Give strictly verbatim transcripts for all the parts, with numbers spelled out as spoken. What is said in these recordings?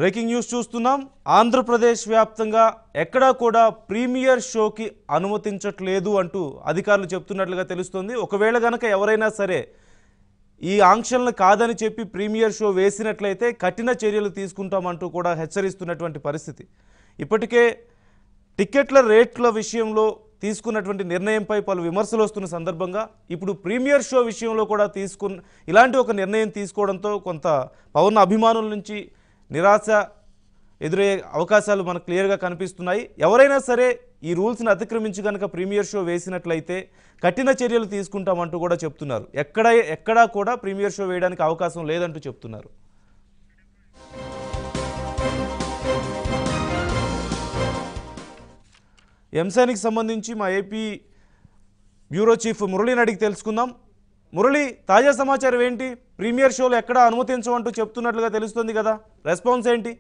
Breaking news చూస్తున్నాం. ఆంధ్రప్రదేశ్ వ్యాప్తంగా ఎక్కడా కూడా ప్రీమియర్ షోకి అనుమతించట్లేదు అంటూ అధికారులు చెప్తున్నట్లుగా తెలుస్తోంది. ఒకవేళ గనక ఎవరైనా సరే ఈ ఆంక్షలను కాదని చెప్పి ప్రీమియర్ షో వేసినట్లయితే కఠిన చర్యలు తీసుకుంటామంటూ కూడా హెచ్చరిస్తున్నటువంటి పరిస్థితి. ఇప్పటికే టికెట్ల రేట్ల విషయంలో తీసుకున్నటువంటి నిర్ణయంపై పలు విమర్శలు వస్తున్న సందర్భంగా ఇప్పుడు ప్రీమియర్ షో విషయంలో కూడా తీసుకున్న ఇలాంటి ఒక నిర్ణయం తీసుకోవడంతో కొంత పవన్ అభిమానుల నుంచి నిరాశ ఎదురయ్యే అవకాశాలు మనకు క్లియర్గా కనిపిస్తున్నాయి. ఎవరైనా సరే ఈ రూల్స్ని అతిక్రమించి కనుక ప్రీమియర్ షో వేసినట్లయితే కఠిన చర్యలు తీసుకుంటామంటూ కూడా చెప్తున్నారు. ఎక్కడ ఎక్కడా కూడా ప్రీమియర్ షో వేయడానికి అవకాశం లేదంటూ చెప్తున్నారు. ఎంసానికి సంబంధించి మా ఏపీ బ్యూరో చీఫ్ మురళిని అడిగి తెలుసుకుందాం. మురళి, తాజా సమాచారం ఏంటి? ప్రీమియర్ షోలు ఎక్కడ అనుమతించమంటూ చెప్తున్నట్లుగా తెలుస్తుంది కదా, రెస్పాన్స్ ఏంటి?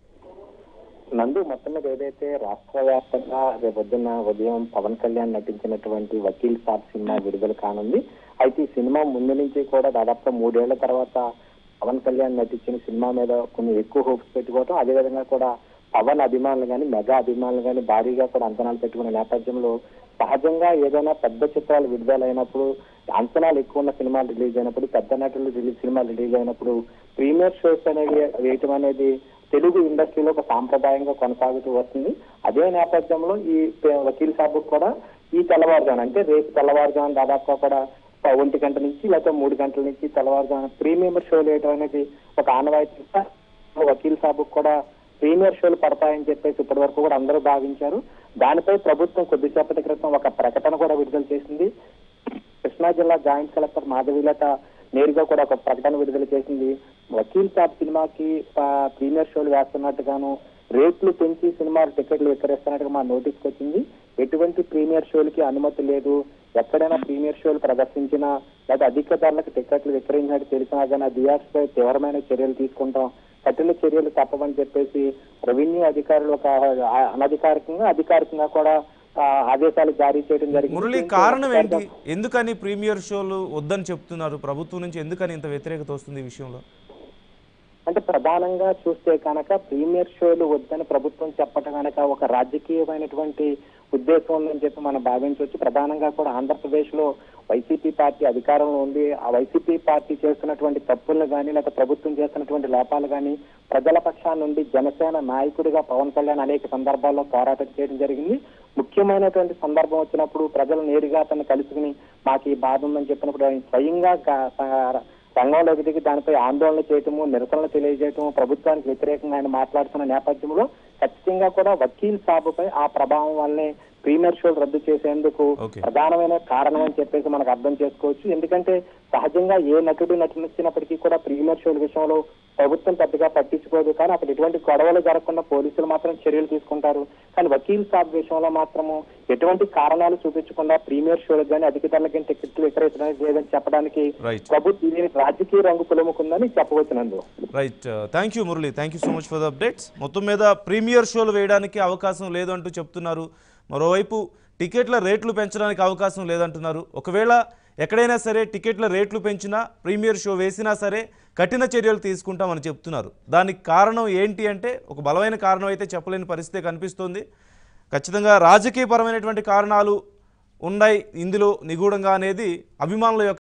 నందు, మొత్తం మీద ఏదైతే రాష్ట్ర వ్యాప్తంగా రేపొద్దున్న ఉదయం పవన్ కళ్యాణ్ నటించినటువంటి వకీల్ సాబ్ సినిమా విడుదల కానుంది. అయితే ఈ సినిమా ముందు నుంచి కూడా దాదాపు మూడేళ్ల తర్వాత పవన్ కళ్యాణ్ నటించిన సినిమా మీద కొన్ని ఎక్కువ హోప్స్ పెట్టుకోవటం, అదేవిధంగా కూడా పవన్ అభిమానులు కానీ మెగా అభిమానులు కానీ భారీగా కూడా అంచనాలు పెట్టుకున్న నేపథ్యంలో సహజంగా ఏదైనా పెద్ద చిత్రాలు విడుదలైనప్పుడు, అంచనాలు ఎక్కువ ఉన్న సినిమాలు రిలీజ్ అయినప్పుడు, పెద్ద నటులు రిలీజ్ సినిమాలు రిలీజ్ అయినప్పుడు ప్రీమియర్ షోస్ అనేవి వేయటం అనేది తెలుగు ఇండస్ట్రీలో ఒక సాంప్రదాయంగా కొనసాగుతూ వస్తుంది. అదే నేపథ్యంలో ఈ వకీల్ సాబ్ కూడా ఈ తెల్లవారుజాను అంటే రేపు తెల్లవారుజాను దాదాపుగా కూడా ఒంటి గంట నుంచి లేకపోతే మూడు గంటల నుంచి తెల్లవారుజాను ప్రీమియర్ షోలు వేయటం అనేది ఒక ఆనవాయితీగా వకీల్ సాబ్ కూడా ప్రీమియర్ షోలు పడతాయని చెప్పేసి ఇప్పటి వరకు కూడా అందరూ భావించారు. దానిపై ప్రభుత్వం కొద్దిసేపటి క్రితం ఒక ప్రకటన కూడా విడుదల చేసింది. కృష్ణా జిల్లా జాయింట్ కలెక్టర్ మాధవీలత నేరుగా కూడా ఒక ప్రకటన విడుదల చేసింది. వకీల్ సాబ్ సినిమాకి ప్రీమియర్ షోలు వేస్తున్నట్టుగాను రేట్లు పెంచి సినిమాలు టికెట్లు విక్రయిస్తున్నట్టుగా మా నోటీస్కి వచ్చింది. ఎటువంటి ప్రీమియర్ షోలకి అనుమతి లేదు. ఎక్కడైనా ప్రీమియర్ షోలు ప్రదర్శించినా లేదా అధిక ధరలకు టికెట్లు విక్రయించినట్టు తెలిసినా కానీ ఆ దియార్స్ పై తీవ్రమైన చర్యలు తీసుకుంటాం, కఠిన చర్యలు తప్పవని చెప్పేసి రెవెన్యూ అధికారులు ఒక అనధికారికంగా అధికారికంగా కూడా ఆదేశాలు జారీ చేయడం జరిగింది. మురళి, కారణం ఏంటి? ఎందుకని ప్రీమియర్ షోలు వద్దని చెప్తున్నారు? ప్రభుత్వం నుంచి ఎందుకని ఇంత వ్యతిరేకత వస్తుంది ఈ విషయంలో? అంటే ప్రధానంగా చూస్తే కనుక ప్రీమియర్ షోలు వద్దని ప్రభుత్వం చెప్పటం కనుక ఒక రాజకీయమైనటువంటి ఉద్దేశం ఉందని చెప్పి మనం భావించవచ్చు. ప్రధానంగా కూడా ఆంధ్రప్రదేశ్ లో వైసీపీ పార్టీ అధికారంలో ఉంది. ఆ వైసీపీ పార్టీ చేస్తున్నటువంటి తప్పులను కానీ లేకపోతే ప్రభుత్వం చేస్తున్నటువంటి లోపాలు కానీ ప్రజల పక్షాన నుండి జనసేన నాయకుడిగా పవన్ కళ్యాణ్ అనేక సందర్భాల్లో పోరాటం చేయడం జరిగింది. ముఖ్యమైనటువంటి సందర్భం వచ్చినప్పుడు ప్రజలు నేరుగా తను కలుసుకుని మాకు ఈ బాధ ఉందని చెప్పినప్పుడు ఆయన స్వయంగా రంగంలోకి దిగి దానిపై ఆందోళన చేయటము, నిరసనలు తెలియజేయటము, ప్రభుత్వానికి వ్యతిరేకంగా ఆయన మాట్లాడుతున్న నేపథ్యంలో ఖచ్చితంగా కూడా వకీల్ సాబుపై ఆ ప్రభావం వల్లనే ప్రీమియర్ షోలు రద్దు చేసేందుకు ప్రధానమైన కారణం అని చెప్పేసి మనకు అర్థం చేసుకోవచ్చు. ఎందుకంటే సహజంగా ఏ నటుడు నటించినప్పటికీ కూడా ప్రీమియర్ షోల విషయంలో ప్రభుత్వం పెద్దగా పట్టించుకోదు. కానీ అక్కడ ఎటువంటి గొడవలు జరగకుండా పోలీసులు మాత్రం చర్యలు తీసుకుంటారు. కానీ వకీల్ సాబ్ విషయంలో మాత్రము ఎటువంటి కారణాలు చూపించకుండా ప్రీమియర్ షోలకు కానీ అధిక ధరలకి టికెట్లు విక్రయించడానికి లేదని చెప్పడానికి ప్రభుత్వం రాజకీయ రంగు పులుముకుందని చెప్పవచ్చునందు. Right, thank you Murali, thank you so much for the updates. మొత్తం మీద ప్రీమియర్ షోలు వేయడానికి అవకాశం లేదు అంటూ చెప్తున్నారు. మరోవైపు టికెట్ల రేట్లు పెంచడానికి అవకాశం లేదంటున్నారు. ఒకవేళ ఎక్కడైనా సరే టికెట్ల రేట్లు పెంచినా ప్రీమియర్ షో వేసినా సరే కఠిన చర్యలు తీసుకుంటామని చెప్తున్నారు. దానికి కారణం ఏంటి అంటే ఒక బలమైన కారణం అయితే చెప్పలేని పరిస్థితి కనిపిస్తోంది. ఖచ్చితంగా రాజకీయపరమైనటువంటి కారణాలు ఉన్నాయి ఇందులో నిగూఢంగా అనేది అభిమానుల యొక్క